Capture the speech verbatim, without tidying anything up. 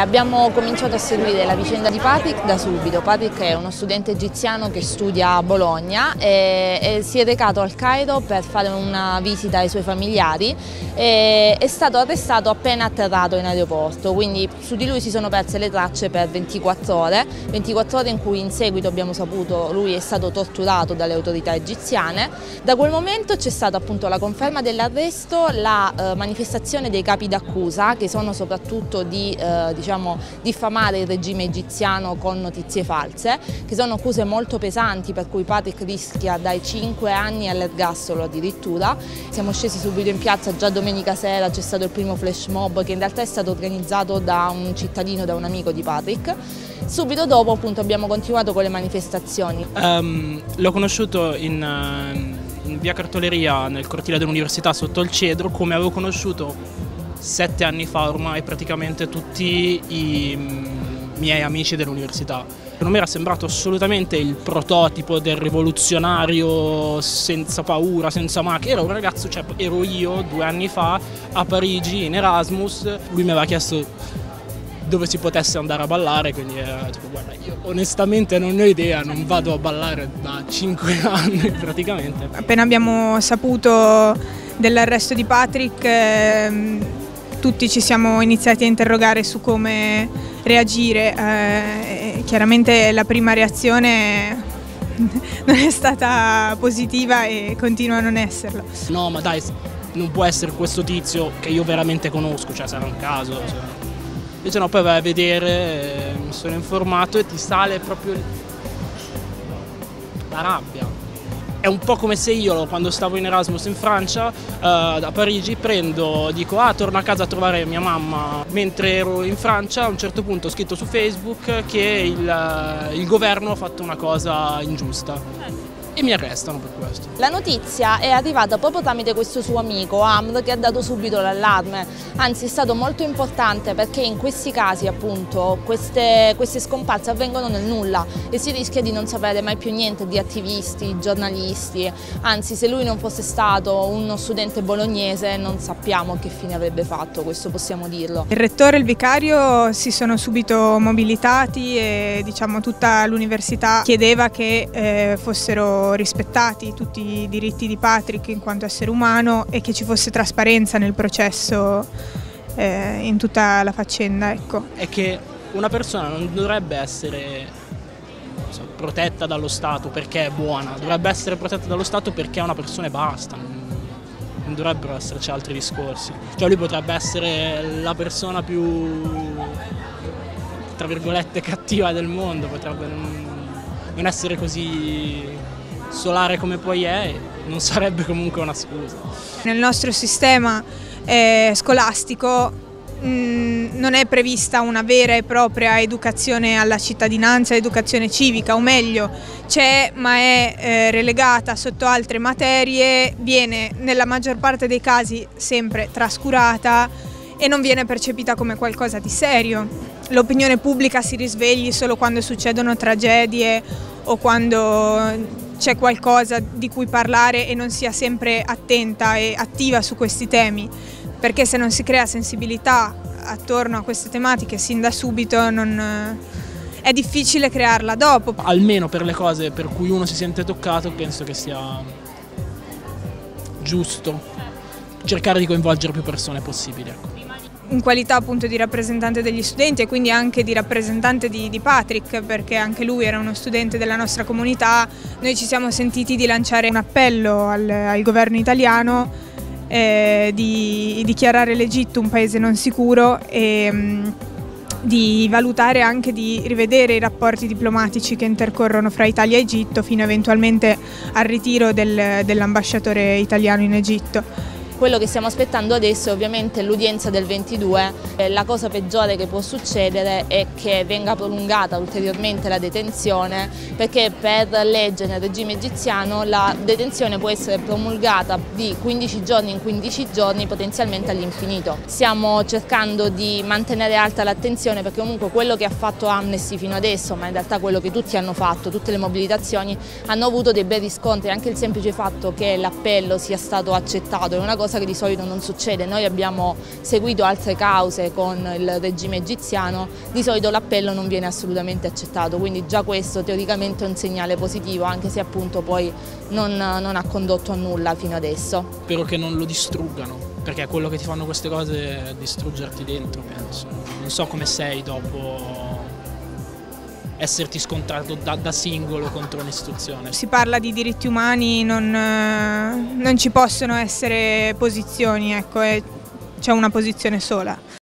Abbiamo cominciato a seguire la vicenda di Patrick da subito. Patrick è uno studente egiziano che studia a Bologna e, e si è recato al Cairo per fare una visita ai suoi familiari e è stato arrestato appena atterrato in aeroporto, quindi su di lui si sono perse le tracce per ventiquattro ore, ventiquattro ore in cui in seguito abbiamo saputo lui è stato torturato dalle autorità egiziane. Da quel momento c'è stata appunto la conferma dell'arresto, la eh, manifestazione dei capi d'accusa che sono soprattutto di eh, diciamo, diffamare il regime egiziano con notizie false, che sono accuse molto pesanti per cui Patrick rischia dai cinque anni all'ergastolo addirittura. Siamo scesi subito in piazza, già domenica sera c'è stato il primo flash mob che in realtà è stato organizzato da un cittadino, da un amico di Patrick. Subito dopo appunto abbiamo continuato con le manifestazioni. Um, l'ho conosciuto in, uh, in via Cartoleria nel cortile dell'università sotto il cedro, come avevo conosciuto sette anni fa ormai praticamente tutti i miei amici dell'università. Non mi era sembrato assolutamente il prototipo del rivoluzionario senza paura, senza macchina. Era un ragazzo, cioè ero io due anni fa a Parigi in Erasmus, lui mi aveva chiesto dove si potesse andare a ballare, quindi era tipo guarda io onestamente non ho idea, non vado a ballare da cinque anni praticamente. Appena abbiamo saputo dell'arresto di Patrick ehm... tutti ci siamo iniziati a interrogare su come reagire, eh, chiaramente la prima reazione non è stata positiva e continua a non esserlo. No, ma dai, non può essere questo tizio che io veramente conosco, cioè sarà un caso. Cioè. Invece no, poi vai a vedere, mi sono informato e ti sale proprio la rabbia. È un po' come se io, quando stavo in Erasmus in Francia, uh, a Parigi, prendo, dico ah torno a casa a trovare mia mamma. Mentre ero in Francia a un certo punto ho scritto su Facebook che il, il governo ha fatto una cosa ingiusta. E mi arrestano per questo. La notizia è arrivata proprio tramite questo suo amico Amr, che ha dato subito l'allarme, anzi è stato molto importante perché in questi casi appunto queste, queste scomparse avvengono nel nulla e si rischia di non sapere mai più niente di attivisti, giornalisti, anzi se lui non fosse stato uno studente bolognese non sappiamo che fine avrebbe fatto, questo possiamo dirlo. Il rettore e il vicario si sono subito mobilitati e diciamo tutta l'università chiedeva che eh, fossero rispettati tutti i diritti di Patrick in quanto essere umano e che ci fosse trasparenza nel processo eh, in tutta la faccenda. Ecco. È che una persona non dovrebbe essere so, protetta dallo Stato perché è buona, dovrebbe essere protetta dallo Stato perché è una persona e basta, non dovrebbero esserci altri discorsi. Cioè lui potrebbe essere la persona più, tra virgolette, cattiva del mondo, potrebbe non, non essere così solare come poi è, non sarebbe comunque una scusa. Nel nostro sistema eh, scolastico mh, non è prevista una vera e propria educazione alla cittadinanza, educazione civica, o meglio c'è ma è eh, relegata sotto altre materie, viene nella maggior parte dei casi sempre trascurata e non viene percepita come qualcosa di serio. L'opinione pubblica si risvegli solo quando succedono tragedie o quando c'è qualcosa di cui parlare e non sia sempre attenta e attiva su questi temi, perché se non si crea sensibilità attorno a queste tematiche sin da subito non, è difficile crearla dopo. Almeno per le cose per cui uno si sente toccato penso che sia giusto cercare di coinvolgere più persone possibili. Ecco. In qualità appunto di rappresentante degli studenti e quindi anche di rappresentante di, di Patrick, perché anche lui era uno studente della nostra comunità, noi ci siamo sentiti di lanciare un appello al, al governo italiano eh, di dichiarare l'Egitto un paese non sicuro e mh, di valutare anche di rivedere i rapporti diplomatici che intercorrono fra Italia e Egitto fino eventualmente al ritiro del, dell'ambasciatore italiano in Egitto. Quello che stiamo aspettando adesso è ovviamente l'udienza del ventidue. La cosa peggiore che può succedere è che venga prolungata ulteriormente la detenzione, perché per legge nel regime egiziano la detenzione può essere promulgata di quindici giorni in quindici giorni, potenzialmente all'infinito. Stiamo cercando di mantenere alta l'attenzione perché comunque quello che ha fatto Amnesty fino adesso, ma in realtà quello che tutti hanno fatto, tutte le mobilitazioni, hanno avuto dei bei riscontri. Anche il semplice fatto che l'appello sia stato accettato è una cosa cosa che di solito non succede. Noi abbiamo seguito altre cause con il regime egiziano, di solito l'appello non viene assolutamente accettato, quindi già questo teoricamente è un segnale positivo, anche se appunto poi non, non ha condotto a nulla fino adesso. Spero che non lo distruggano, perché quello che ti fanno queste cose è distruggerti dentro, penso. Non so come sei dopo esserti scontrato da, da singolo contro un'istituzione. Si parla di diritti umani, non, non ci possono essere posizioni, ecco, c'è una posizione sola.